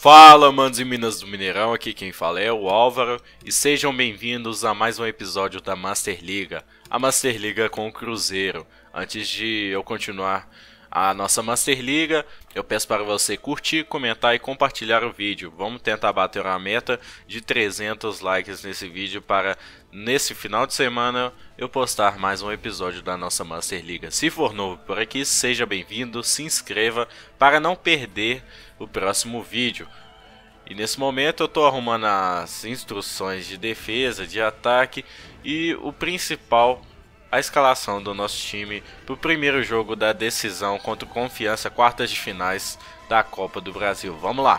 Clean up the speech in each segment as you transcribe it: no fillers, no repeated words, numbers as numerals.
Fala, manos e minas do Mineirão, aqui quem fala é o Álvaro e sejam bem-vindos a mais um episódio da Master Liga, a Master Liga com o Cruzeiro. Antes de eu continuar a nossa Master Liga, eu peço para você curtir, comentar e compartilhar o vídeo. Vamos tentar bater a meta de 300 likes nesse vídeo para, nesse final de semana, eu postar mais um episódio da nossa Master Liga. Se for novo por aqui, seja bem-vindo, se inscreva para não perder o próximo vídeo. E nesse momento eu estou arrumando as instruções de defesa, de ataque e o principal, a escalação do nosso time para o primeiro jogo da decisão contra o Confiança, quartas de finais da Copa do Brasil. Vamos lá!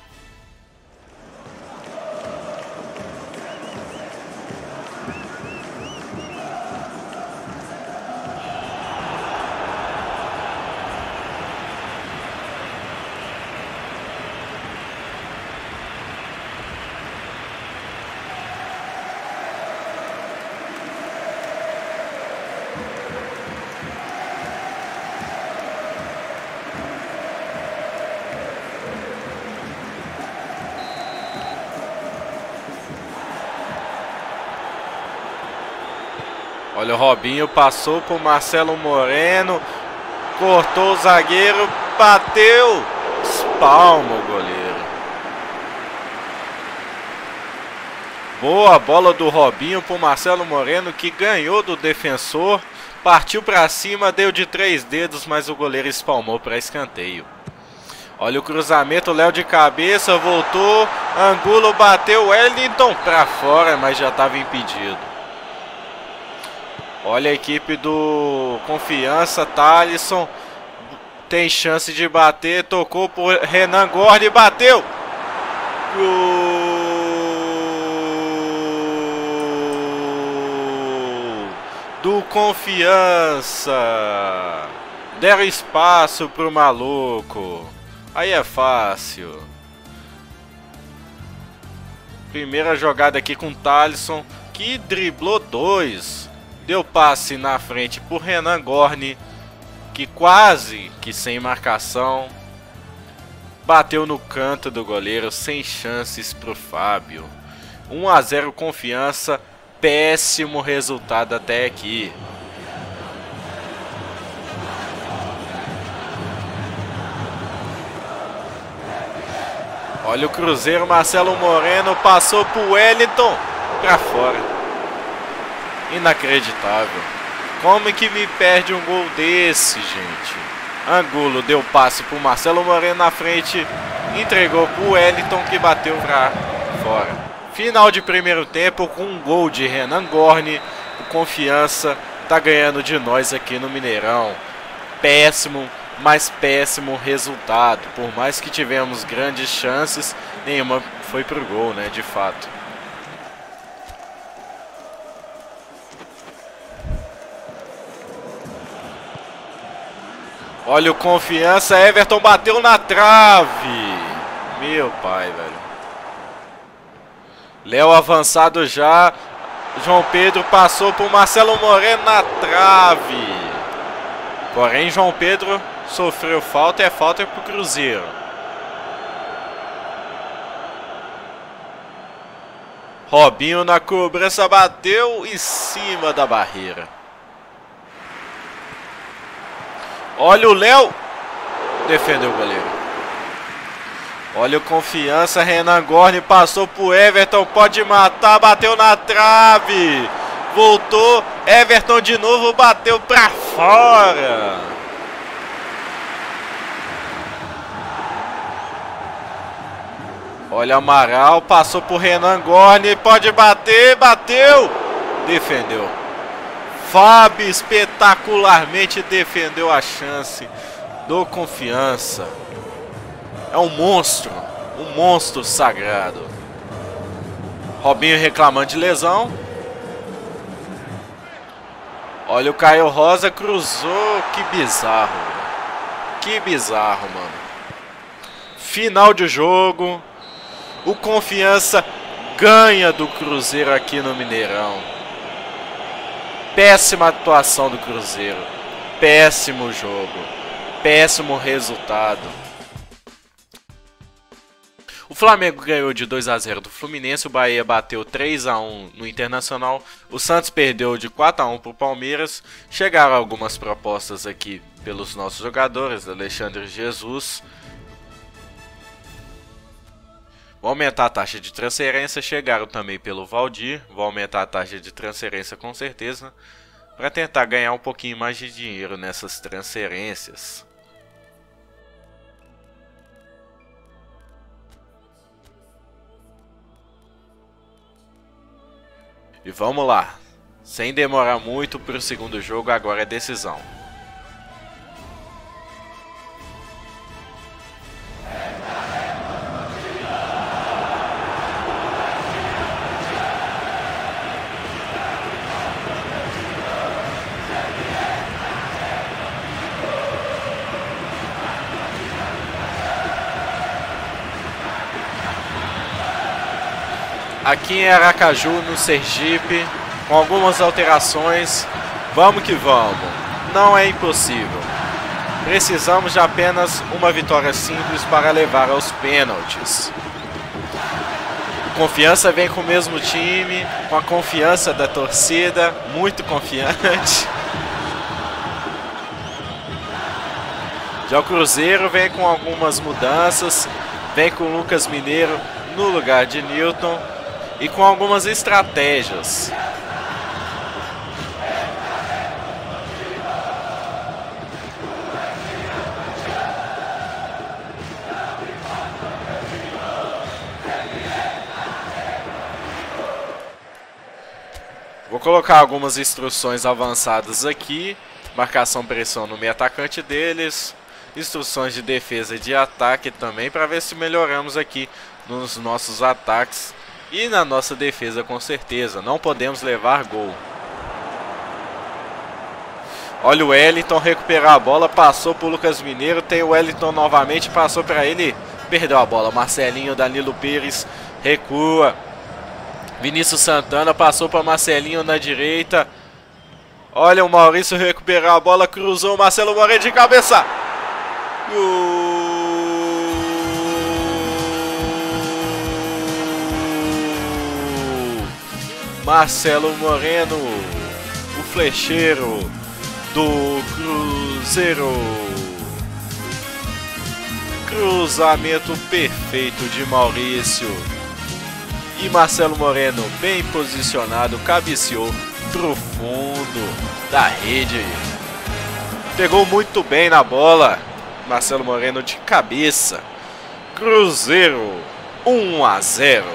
Olha, o Robinho passou por Marcelo Moreno, cortou o zagueiro, bateu, espalma o goleiro. Boa bola do Robinho por Marcelo Moreno, que ganhou do defensor, partiu para cima, deu de 3 dedos, mas o goleiro espalmou para escanteio. Olha o cruzamento, Léo de cabeça, voltou, Angulo bateu, Wellington para fora, mas já estava impedido. Olha a equipe do Confiança, Thalisson tem chance de bater, tocou por Renan Gorni, bateu! Gol do Confiança! Deram espaço pro maluco, aí é fácil. Primeira jogada aqui com Thalisson, que driblou 2. Deu passe na frente por Renan Gorni, que quase que sem marcação. Bateu no canto do goleiro, sem chances para o Fábio. 1 a 0 Confiança, péssimo resultado até aqui. Olha o Cruzeiro, Marcelo Moreno passou para o Wellington, para fora. Inacreditável. Como que me perde um gol desse, gente? Angulo deu passe pro Marcelo Moreno na frente, entregou pro Wellington, que bateu pra fora. Final de primeiro tempo com um gol de Renan Gorni. O Confiança tá ganhando de nós aqui no Mineirão. Péssimo, mas péssimo resultado. Por mais que tivemos grandes chances, nenhuma foi pro gol, né, de fato. Olha o Confiança, Everton bateu na trave. Meu pai, velho. Léo avançado já. João Pedro passou por Marcelo Moreno na trave. Porém, João Pedro sofreu falta e é falta pro Cruzeiro. Robinho na cobrança bateu em cima da barreira. Olha o Léo, defendeu o goleiro. Olha o Confiança, Renan Gorni passou pro Everton, pode matar, bateu na trave. Voltou, Everton de novo, bateu pra fora. Olha Amaral, passou pro Renan Gorni, pode bater, bateu, defendeu. Fábio espetacularmente defendeu a chance do Confiança. É um monstro sagrado. Robinho reclamando de lesão. Olha o Caio Rosa, cruzou, que bizarro. Que bizarro, mano. Final de jogo. O Confiança ganha do Cruzeiro aqui no Mineirão. Péssima atuação do Cruzeiro, péssimo jogo, péssimo resultado. O Flamengo ganhou de 2-0 do Fluminense, o Bahia bateu 3-1 no Internacional, o Santos perdeu de 4-1 para o Palmeiras. Chegaram algumas propostas aqui pelos nossos jogadores, Alexandre Jesus. Vou aumentar a taxa de transferência, chegaram também pelo Valdir, vou aumentar a taxa de transferência com certeza, para tentar ganhar um pouquinho mais de dinheiro nessas transferências. E vamos lá, sem demorar muito para o segundo jogo, agora é decisão. Aqui em Aracaju, no Sergipe, com algumas alterações, vamos que vamos, não é impossível. Precisamos de apenas uma vitória simples para levar aos pênaltis. Confiança vem com o mesmo time, com a confiança da torcida, muito confiante. Já o Cruzeiro vem com algumas mudanças, vem com o Lucas Mineiro no lugar de Newton. E com algumas estratégias. Vou colocar algumas instruções avançadas aqui. Marcação, pressão no meio atacante deles. Instruções de defesa e de ataque também, para ver se melhoramos aqui nos nossos ataques. E na nossa defesa, com certeza, não podemos levar gol. Olha o Wellington recuperar a bola, passou para o Lucas Mineiro, tem o Wellington novamente, passou para ele, perdeu a bola. Marcelinho, Danilo Pires, recua. Vinícius Santana passou para Marcelinho na direita. Olha o Maurício recuperar a bola, cruzou, Marcelo Moreno de cabeça. Gol! Marcelo Moreno, o flecheiro do Cruzeiro. Cruzamento perfeito de Maurício. E Marcelo Moreno, bem posicionado, cabeceou pro fundo da rede. Pegou muito bem na bola. Marcelo Moreno de cabeça. Cruzeiro 1-0.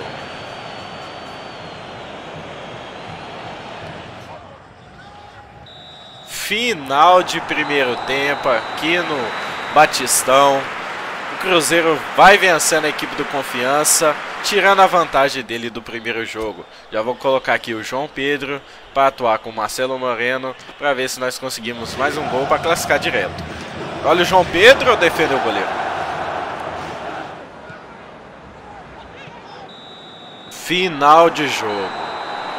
Final de primeiro tempo aqui no Batistão. O Cruzeiro vai vencendo a equipe do Confiança, tirando a vantagem dele do primeiro jogo. Já vou colocar aqui o João Pedro para atuar com o Marcelo Moreno, para ver se nós conseguimos mais um gol para classificar direto. Olha o João Pedro, defendeu o goleiro. Final de jogo.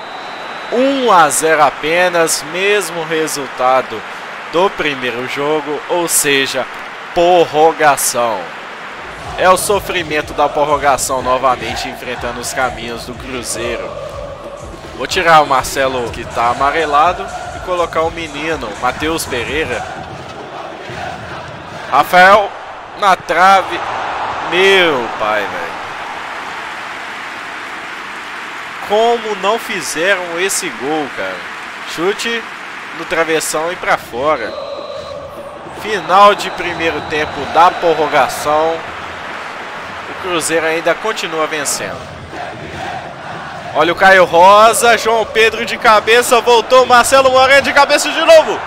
1-0 apenas, mesmo resultado do primeiro jogo, ou seja, prorrogação. É o sofrimento da prorrogação novamente enfrentando os caminhos do Cruzeiro. Vou tirar o Marcelo, que está amarelado, e colocar o menino, Matheus Pereira. Rafael na trave. Meu pai, velho. Como não fizeram esse gol, cara? Chute no travessão e pra fora. Final de primeiro tempo da prorrogação. O Cruzeiro ainda continua vencendo. Olha o Caio Rosa, João Pedro de cabeça, voltou, Marcelo Moreno de cabeça de novo.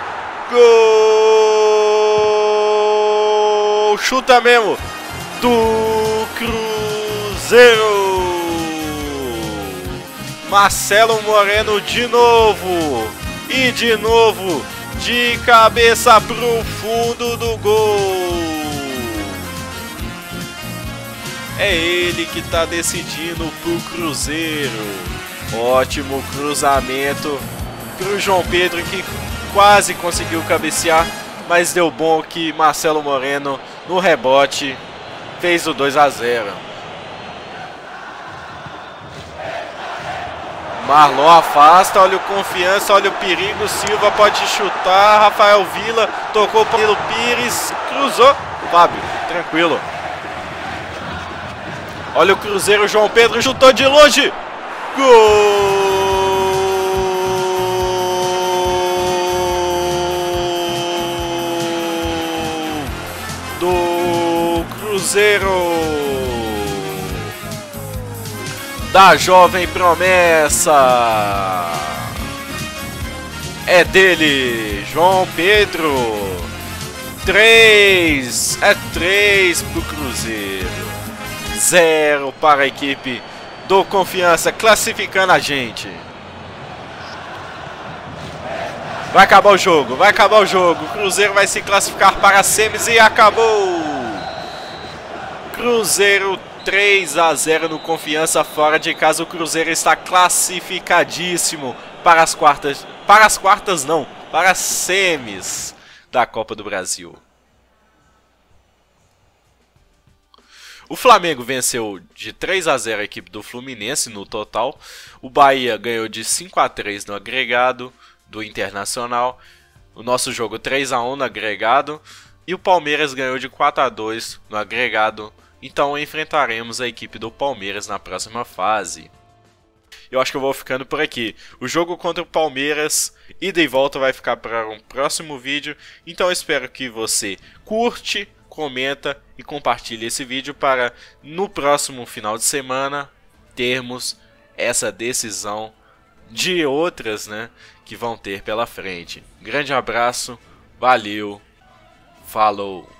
Gol! Chuta mesmo do Cruzeiro. Marcelo Moreno de novo. E de novo, de cabeça pro fundo do gol. É ele que tá decidindo pro Cruzeiro. Ótimo cruzamento pro João Pedro, que quase conseguiu cabecear, mas deu bom que Marcelo Moreno no rebote fez o 2-0. Marlon afasta, olha o Confiança, olha o perigo, Silva pode chutar, Rafael Vila, tocou pelo Pires, cruzou, Fábio, tranquilo. Olha o Cruzeiro, João Pedro chutou de longe, gol! Do Cruzeiro! Da jovem promessa, é dele, João Pedro, 3, é 3 pro Cruzeiro, 0 para a equipe do Confiança, classificando a gente. Vai acabar o jogo, o Cruzeiro vai se classificar para as semis e acabou. Cruzeiro 3-0 no Confiança fora de casa. O Cruzeiro está classificadíssimo para as quartas. Para as quartas não, para as semis da Copa do Brasil. O Flamengo venceu de 3-0 a equipe do Fluminense no total. O Bahia ganhou de 5-3 no agregado do Internacional. O nosso jogo 3-1 no agregado. E o Palmeiras ganhou de 4-2 no agregado. Então enfrentaremos a equipe do Palmeiras na próxima fase. Eu acho que eu vou ficando por aqui. O jogo contra o Palmeiras, ida e volta, vai ficar para um próximo vídeo. Então eu espero que você curte, comenta e compartilhe esse vídeo para no próximo final de semana termos essa decisão de outras, né, que vão ter pela frente. Grande abraço, valeu, falou!